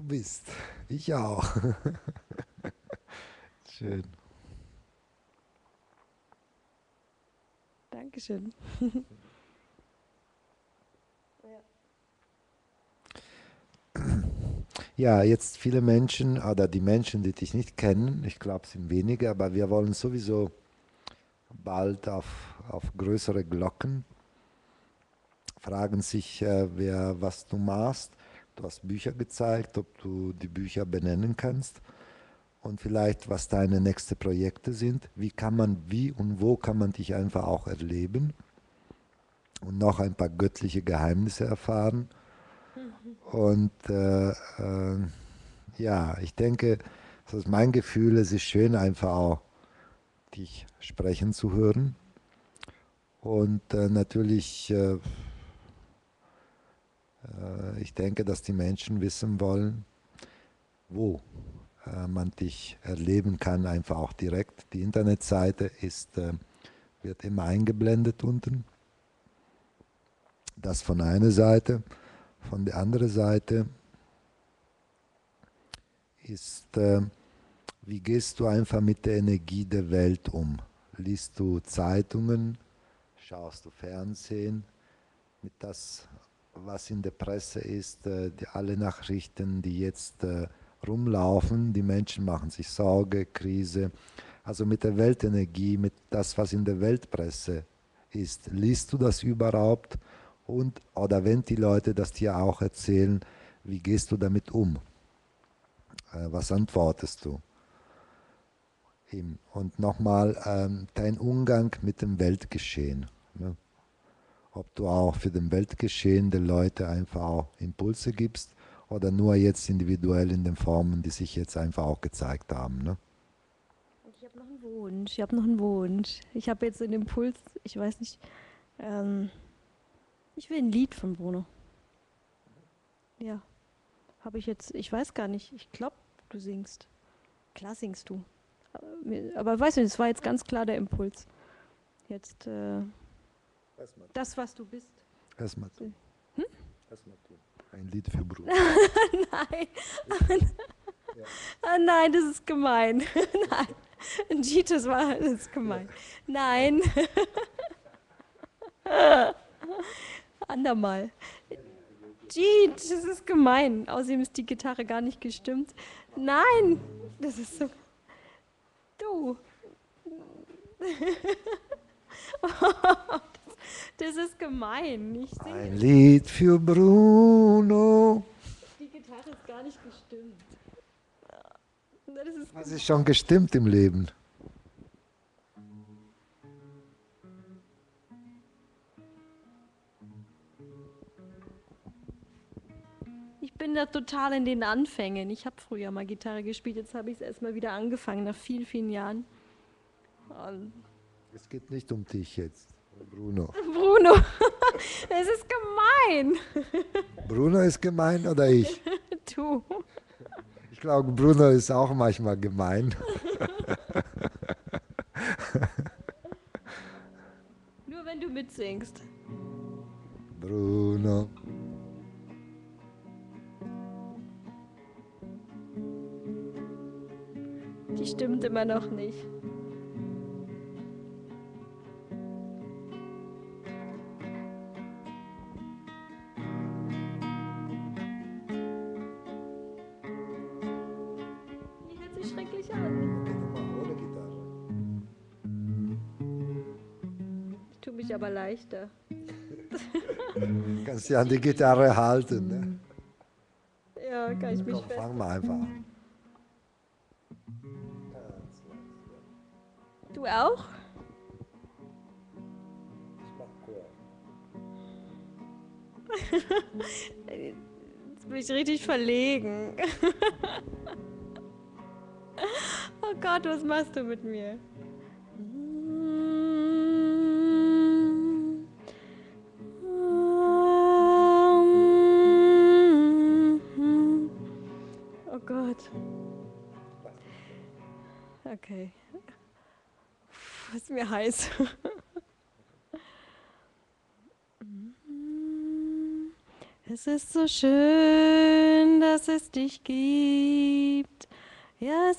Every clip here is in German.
bist. Ich auch. Schön. Dankeschön. Ja, jetzt viele Menschen oder die Menschen, die dich nicht kennen, ich glaube, es sind wenige, aber wir wollen sowieso bald auf größere Glocken, fragen sich, was du machst. Du hast Bücher gezeigt, ob du die Bücher benennen kannst und vielleicht, was deine nächsten Projekte sind. Wie und wo kann man dich einfach auch erleben und noch ein paar göttliche Geheimnisse erfahren. Und ja, ich denke, das ist mein Gefühl, es ist schön einfach auch dich sprechen zu hören. Und natürlich, ich denke, dass die Menschen wissen wollen, wo man dich erleben kann, einfach auch direkt. Die Internetseite wird immer eingeblendet unten. Das von einer Seite. Von der anderen Seite ist, wie gehst du einfach mit der Energie der Welt um? Liest du Zeitungen? Schaust du Fernsehen? Mit das, was in der Presse ist, alle Nachrichten, die jetzt rumlaufen, die Menschen machen sich Sorge, Krise. Also mit der Weltenergie, mit das, was in der Weltpresse ist, liest du das überhaupt? Und, oder wenn die Leute das dir auch erzählen, wie gehst du damit um? Was antwortest du ihm? Und nochmal dein Umgang mit dem Weltgeschehen. Ne? Ob du auch für den Weltgeschehen der Leute einfach auch Impulse gibst oder nur jetzt individuell in den Formen, die sich jetzt einfach auch gezeigt haben. Ne? Ich habe noch einen Wunsch. Ich habe noch einen Wunsch. Ich habe jetzt einen Impuls. Ich weiß nicht. Ähm, Ich will ein Lied von Bruno. Ja, habe ich jetzt. Ich weiß gar nicht. Ich glaube, du singst. Klar singst du. Aber weißt du, das war jetzt ganz klar der Impuls. Jetzt Erstmal tun. das, was du bist. Erstmal tun. Hm? Erstmal tun. Ein Lied für Bruno. Nein. Wirklich? Ja. Ah, nein, das ist gemein. Nein. Jeet, das ist Ja. gemein. Nein. Andermal. Jeet, das ist gemein. Außerdem ist die Gitarre gar nicht gestimmt. Nein. Das ist so. Du. Das ist gemein. Ich singe. Ein Lied für Bruno. Die Gitarre ist gar nicht gestimmt. Das ist Was ist gemein. schon gestimmt im Leben? Ich bin da total in den Anfängen. Ich habe früher mal Gitarre gespielt, jetzt habe ich es erstmal wieder angefangen, nach vielen, vielen Jahren. Und Es geht nicht um dich jetzt, Bruno. Bruno, es ist gemein. Bruno ist gemein oder ich? Du. Ich glaube, Bruno ist auch manchmal gemein. Nur wenn du mitsingst. Bruno. Die stimmt immer noch nicht. Die hört sich schrecklich an. Ohne Gitarre. Ich tue mich aber leichter. Kannst du an die Gitarre halten. Ne? Ja, kann ich mich Komm, fest. fang mal einfach an. Du auch? Ich mach Chor. Jetzt bin ich richtig verlegen. Oh Gott, was machst du mit mir? Oh Gott. Okay. Ist mir heiß. Es ist so schön, dass es dich gibt. Ja,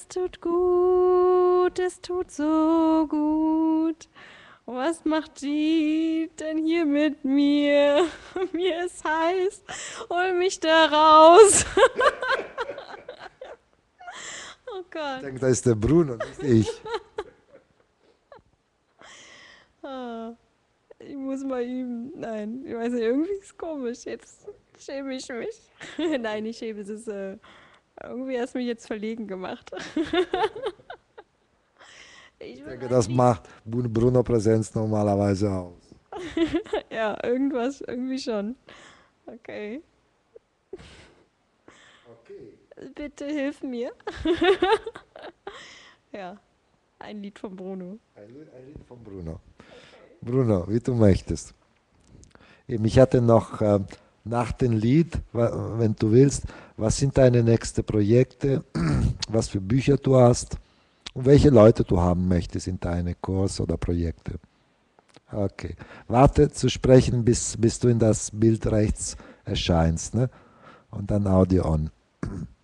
es tut so gut. Was macht die denn hier mit mir? Mir ist heiß, hol mich da raus. Oh Ich Gott. denke, da ist der Bruno, nicht ich. Ah, ich muss mal üben. Nein, ich weiß nicht, irgendwie ist es komisch. Jetzt schäme ich mich. Nein, ich schäme es. Ist, irgendwie hast du mich jetzt verlegen gemacht. Ich Ich will denke, ein das Lied. macht Bruno Präsenz normalerweise aus. Ja, irgendwas, irgendwie schon. Okay. Okay. Bitte hilf mir. Ja, ein Lied von Bruno. Ein Lied von Bruno. Bruno, wie du möchtest. Eben, ich hatte noch nach dem Lied, wenn du willst, was sind deine nächsten Projekte, was für Bücher du hast und welche Leute du haben möchtest in deine Kurs oder Projekte. Okay. Warte zu sprechen, bis du in das Bild rechts erscheinst, ne? Und dann Audio on.